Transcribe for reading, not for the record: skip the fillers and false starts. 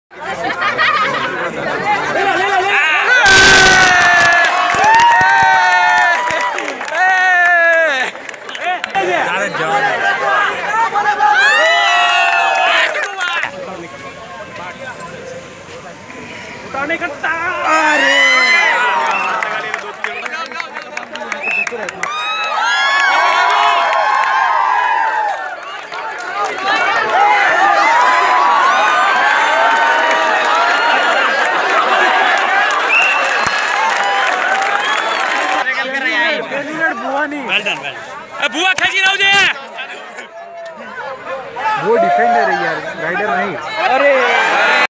उठाने का बुआ खेची रहो जे वो डिफेंडर है यार, राइडर नहीं। अरे